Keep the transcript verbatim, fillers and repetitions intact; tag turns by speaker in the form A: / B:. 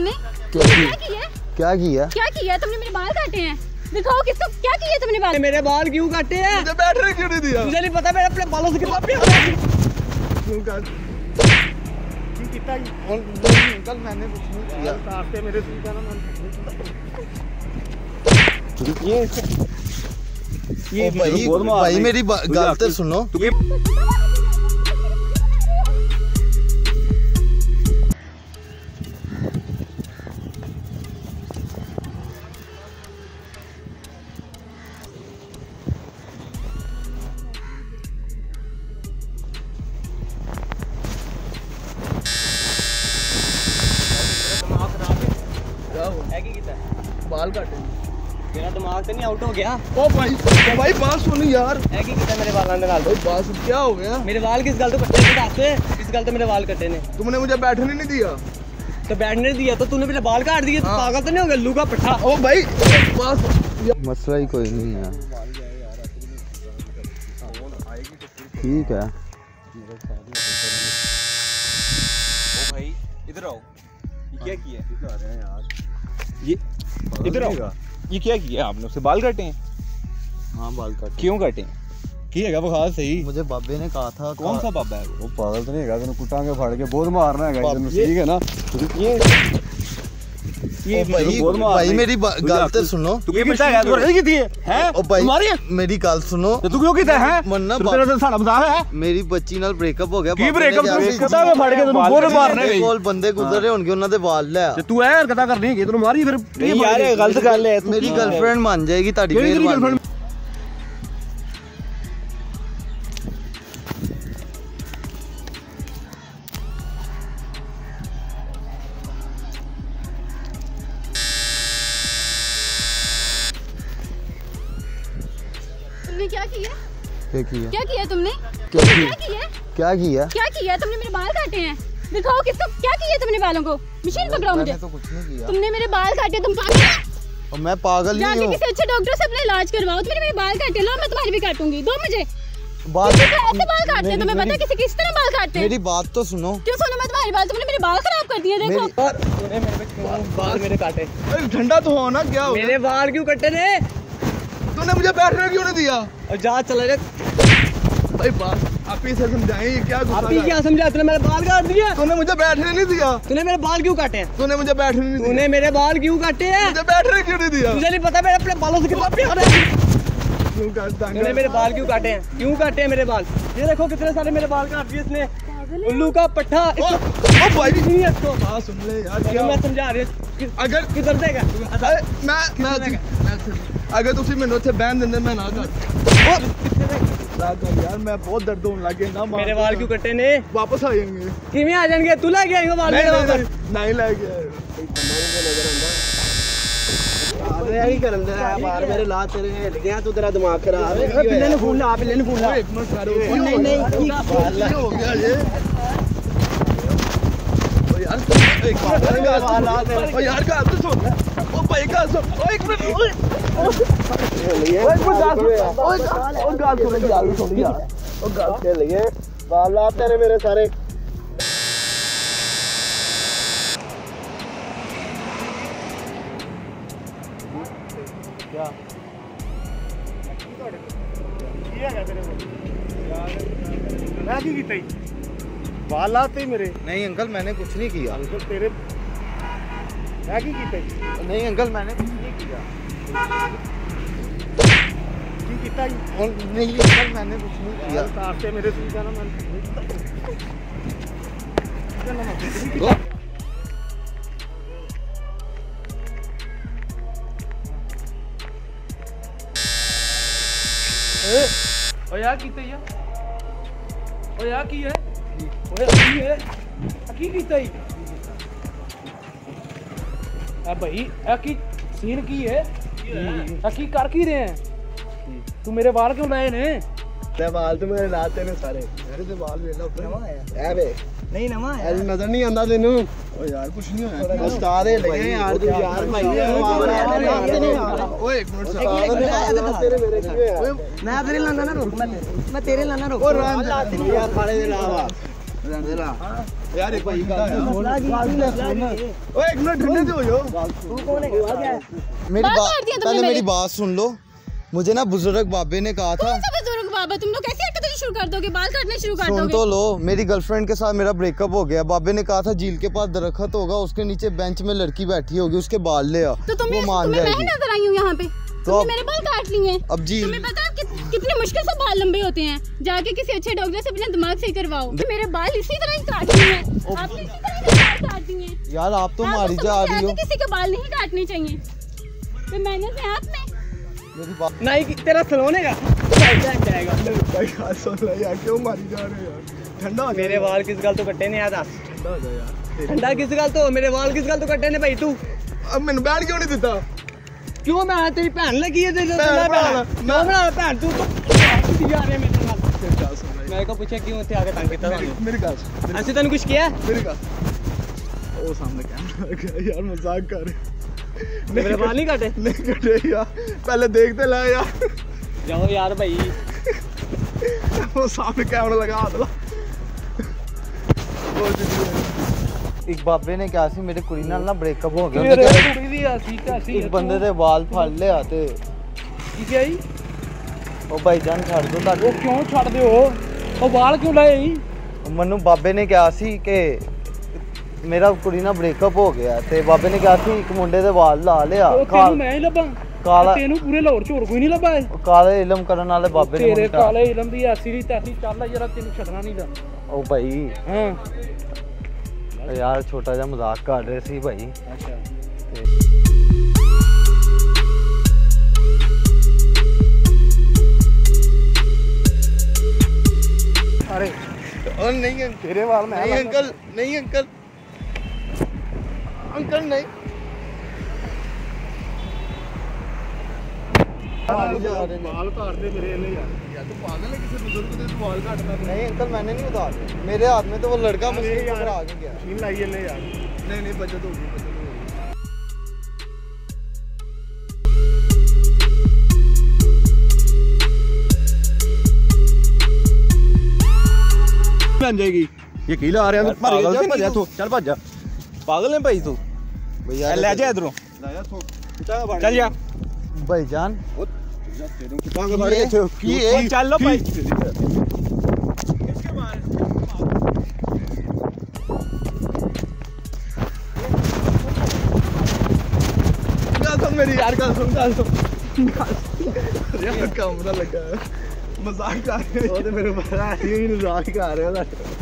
A: तुमने?
B: क्या
A: किया?
B: क्या किया?
A: क्या किया तुमने? मेरे बाल काटे हैं। दिखाओ किसको क्या किया तुमने बाल?
C: मेरे बाल क्यों काटे हैं?
D: मुझे बैठने क्यों नहीं दिया?
C: मुझे नहीं पता मेरे अपने बालों से कितना प्यार है।
D: क्यों काट?
C: की कितना
D: अंकल मैंने कुछ नहीं किया।
C: काटते मेरे से जाना मन।
D: ये
B: ये भाई भाई मेरी गल तो सुनो।
D: बाल काटे
C: मेरा दिमाग तो नहीं आउट हो गया।
D: ओ भाई ओ भाई बात सुन यार।
C: है की कितना मेरे बालों ने डाल दो।
D: बात सुन क्या हो गया?
C: मेरे बाल किस गल तो कट्टे थे दासे इस गल तो मेरे बाल कटे ने।
D: तुमने मुझे बैठने नहीं दिया।
C: तो बैठने दिया तो तूने मेरे बाल काट दिए।
D: हाँ।
C: पागल तो नहीं हो गया लूगा पट्टा।
D: ओ भाई बात
B: मसला ही कोई नहीं है। ठीक है
E: ओ भाई इधर आओ। ये क्या किया?
D: आ रहे हैं यार।
E: ये इधर आओ। ये क्या किया आपने? उससे बाल काटे हैं?
B: हाँ बाल काटे।
E: क्यों काटे? की है बखार सही।
B: मुझे बाबे ने कहा था।
E: कौन सा बाबा है वो?
D: वो पागल तो नहीं है तेन कुटांगे फाड़ के बहुत मारना है ठीक है ना।
E: ये
B: ये भाई भाई मेरी गल तो सुनो।
E: तू की पिटा है? तू की थी है?
B: ओ भाई
E: तुम्हारी
B: मेरी गल सुनो।
E: तू क्यों कीता है?
B: मन्ना
E: तेरा तो साड़ा मजाक है।
B: मेरी बच्ची नाल ब्रेकअप हो गया।
E: की ब्रेकअप? तू कुटांगे फाड़ के तੈਨੂੰ ਬਹੁਤ ਮਾਰਨੇ ਗਈ।
B: ਕੋਲ ਬੰਦੇ ਗੁਜ਼ਰੇ ਹੋਣਗੇ ਉਹਨਾਂ ਦੇ ਵਾਲ ਲੈ।
E: ਤੇ ਤੂੰ ਐ ਹਰਕਤਾਂ ਕਰਨੀ ਹੈਗੀ ਤੈਨੂੰ ਮਾਰੀ ਫਿਰ
C: यार ये गलत गल है।
B: ਮੇਰੀ ਗਰਲਫ੍ਰੈਂਡ ਮੰਨ ਜਾਏਗੀ ਤੁਹਾਡੀ ਮਿਹਰਬਾਨੀ।
A: तुमने क्या किया?
B: क्या किया?
A: क्या किया तुमने?
B: क्या
A: क्या
B: किया?
A: किया?
B: क्या किया?
A: क्या किया तुमने? मेरे बाल काटे हैं। दिखाओ किसको क्या किया तुमने बालों को? मशीन पकड़ाओ मुझे।
B: मैंने तो कुछ नहीं किया।
A: तुमने मेरे बाल काटे। तुम पागल हो?
B: और मैं पागल नहीं
A: जाके
B: हूँ।
A: किसी अच्छे डॉक्टर से अपना इलाज करवाओ। तुमने मेरे बाल काटे। लो मैं तुम्हारे भी काटूंगी। दो मुझे।
B: बात
A: किसी को ऐसे बाल काटते हैं तुम्हें पता? किसी किस तरह बाल काटते हैं?
B: मेरी बात तो सुनो।
A: क्यों सुनो मैं तुम्हारी बात? तुमने मेरे बाल खराब कर दिए। देखो
C: तूने मेरे पे क्यों बाल मेरे काटे?
D: ठंडा तो हो ना। क्या हो
C: मेरे बाल क्यों कटे ने?
D: तूने मुझे बैठने क्यों नहीं दिया?
C: और जा चला जा।
D: भाई बात आप ही से समझाएं ये क्या गुस्सा
C: आप ही क्या समझा? तूने मेरे बाल काट दिए।
D: तूने मुझे बैठने नहीं दिया।
C: तूने मेरे बाल क्यों काटे हैं?
D: तूने मुझे बैठने नहीं दिया।
C: तूने मेरे बाल क्यों काटे हैं?
D: मुझे बैठने क्यों नहीं दिया?
C: मुझे नहीं पता मेरे अपने बालों से कितना प्यार है।
D: क्यों काटता है?
C: तूने मेरे बाल क्यों काटे हैं? क्यों काटे हैं मेरे बाल? ये देखो कितने सारे मेरे बाल काट दिए इसने। उल्लू का पट्टा।
D: ओ भाई
C: नहीं है इसको।
D: बात सुन ले यार।
C: क्या
D: क्या
C: मैं समझा रही हूं।
D: अगर
C: किधर देगा?
D: अरे, मैं मैं अगर तुसी मैनू उत्थे बैन दिंदे मैं ना कर। यार मैं बहुत दर्द होने लगे ना।
C: मेरे बाल क्यों कटे ने?
D: वापस आ जाएंगे।
C: किवें आ जाएंगे? तू लेके आएगा बाल मेरे वापस?
D: नहीं लेके
C: अरे यार करन दे बाल मेरे ला तेरे हिल गया। तू तेरा दिमाग खराब है। पिल्ले ने फोन ला पिल्ले ने फोन ला।
D: एक मिनट ठहरो।
C: नहीं नहीं
D: क्या हो गया ये? ओ यार एक मिनट ओ यार का तो सुन। ओ भाई का सुन। ओ एक मिनट ओए ओए गाल सुन। ओए गाल सुन यार सुन यार। ओ गाल
C: चल गए बाल ला तेरे मेरे सारे। क्या किया क्या तेरे को? मैं की कीता ही? बाल लाते मेरे।
B: नहीं अंकल मैंने कुछ नहीं किया।
C: अंकल तेरे मैं की कीता ही?
B: नहीं अंकल मैंने कुछ नहीं किया।
C: की कीता ही?
B: नहीं अंकल मैंने कुछ नहीं किया।
C: काटते मेरे से जाना मन। ओ यार कीता ही? ओ यार की है? ओए की है? की कीता ही? आ भाई आ की सीन की है? आ की कर की रहे हैं? तू मेरे बाल क्यों लाए ने?
D: ते बाल तो मेरे लाते ने सारे। मेरे ते बाल वेला ऊपर
C: नवा आया
D: ए बे
C: नहीं नवा आया।
D: ऐसे नजर नहीं आंदा तेनू? ओ यार कुछ नहीं होया।
B: उस्ताद है लगे यार तू यार भाई।
D: ओए एक मिनट
C: तेरे मेरे की है? मैं तेरे लाना ना रोक। मैं मैं तेरे लाना रोक।
D: ओ राम यार खाले दे लावा। यार एक भाई का ओए एक मिनट ठंडे हो यो तू कौन है
B: मेरी बात पहले मेरी बात सुन लो। मुझे ना बुजुर्ग बाबे ने कहा था।
A: कौन सा बुजुर्ग बाबा? तुम लोग कैसे हरकतें शुरू कर दोगे? बाल काटने शुरू कर
B: सुन
A: दोगे?
B: तो लो, मेरी गर्लफ्रेंड के साथ मेरा ब्रेकअप हो गया। बाबे ने कहा था झील के पास दरख्त होगा, उसके नीचे बेंच में लड़की बैठी होगी, उसके बाल ले आ,
A: तो तुम्हें,
B: वो मान
A: तुम्हें
B: जाएगी।
A: मैं नजर आई हूँ यहाँ पे,
B: तो
A: तुमने मेरे बाल काट लिए हैं।
B: अब जी
A: तुम्हें पता है कि, कितनी मुश्किल से बाल लंबे होते हैं। जाके किसी अच्छे डॉक्टर से अपना दिमाग सही करवाओ। मेरे बाल इसी तरह ही काट लिए हैं, आपने इसी तरह के बाल काट दिए हैं।
B: यार आप तो
A: आप
B: मारी
A: तो
B: जा
A: समझ
B: रही हो।
A: किसी के बाल नहीं काटने चाहिए, तो मैंने से आप में
B: मेरी बात
C: नहीं तेरा सलोने का जाएगा।
D: भाई हाथ सुन ले यार, क्यों मारी जा रहे हो यार? ठंडा हो
C: मेरे वाल किस गल तो कट्टे ने याद
D: ठंडा हो जा यार।
C: ठंडा किस गल तो मेरे वाल किस गल तो कट्टे ने भाई तू
D: अब मैंने बैठ क्यों नहीं देता?
C: क्यों मैं तेरी भैन लगी है तेरी
D: भैन बना
C: मैं बना भैन तू तो जा रहे मेरे नाल
D: मेरी गल सुन ले।
C: मैं को पूछा क्यों इत्थे आके तंग कीता
D: मेरी मेरी गल सुन,
C: ऐसे तैਨੂੰ कुछ किया
D: मेरी गल ओ सामने कैमरा लगा यार, मजाक कर रहे
C: मेरे बाल नहीं काटे
D: नहीं कटे यार, पहले देखते ला यार।
C: जाओ यार भाई
D: वो सामने कैमरा लगा दो।
B: एक बाबे ने क्या सी मेरे कुड़ी नाल ना ब्रेकअप हो गया।
C: मेरे
B: ਉਹਨੇ ਕਿਹਾ,
C: ਕੁੜੀ ਦੀ ਆਸੀ ਕਾਸੀ
B: ਇੱਕ ਬੰਦੇ ਦੇ ਵਾਲ ਫੜ ਲਿਆ ਤੇ
C: ਕੀ ਕਿਹਾ ਜੀ
B: ਉਹ ਭਾਈ ਜਾਨ ਛੱਡ ਦੋ ਤਾਂ
C: ਉਹ ਕਿਉਂ ਛੱਡਦੇ ਹੋ ਉਹ ਵਾਲ ਕਿਉਂ ਲਾਏ ਜੀ
B: ਮੈਨੂੰ ਬਾਬੇ ਨੇ ਕਿਹਾ ਸੀ ਕਿ ਮੇਰਾ ਕੁੜੀ ਨਾਲ ਬ੍ਰੇਕਅਪ ਹੋ ਗਿਆ ਤੇ ਬਾਬੇ ਨੇ ਕਿਹਾ ਸੀ ਇੱਕ ਮੁੰਡੇ ਦੇ ਵਾਲ ਲਾ ਲਿਆ।
C: ਉਹ ਤੈਨੂੰ ਮੈਂ ਹੀ ਲੱਭਾਂ
B: ਕਾਲਾ
C: ਤੈਨੂੰ ਪੂਰੇ ਲਾਹੌਰ ਚ ਹੋਰ ਕੋਈ ਨਹੀਂ ਲੱਭਾ
B: ਕਾਲੇ ਇਲਮ ਕਰਨ ਵਾਲੇ ਬਾਬੇ ਨੇ
C: ਤੇਰੇ
B: ਮੈਨੂੰ ਕਿਹਾ।
C: ਕਾਲੇ ਇਲਮ ਦੀ ਐਸੀ ਦੀ ਤੈਸੀ ਚੱਲ ਜਰਾ ਤੈਨੂੰ ਛੱਡਣਾ ਨਹੀਂ ਦਾ
B: ਉਹ ਭਾਈ
C: ਹਾਂ
B: ਯਾਰ ਛੋਟਾ ਜਿਹਾ ਮਜ਼ਾਕ ਕਰ ਰਹੇ ਸੀ ਭਾਈ।
C: ਅੱਛਾ
B: अरे
D: और नहीं अंकल,
B: तेरे वाल में
D: नहीं अंकल, नहीं अंकल, अंकल नहीं। बाल काट दे मेरे ले यार, या तो पागल है, किसी बुजुर्ग के तो बाल काटना
B: नहीं अंकल मैंने नहीं उतारे, मेरे हाथ में तो वो लड़का मुझसे ऊपर आ गया।
D: मशीन लाइए ले यार। नहीं नहीं बचत होगी, बचत होगी।
E: बन जाएगी ये कीला आ रहा है पागल से भज जा तू चल भज जा पागल है भाई तू
B: भैया
E: ले जा इधरों चल जा
B: भाईजान
E: चल लो भाई
D: मेरी यार का सुन का सुन यार कैमरा लगा है, मजाक कर रहे हो। मेरे मजाक ही मजाक कर रहे हो।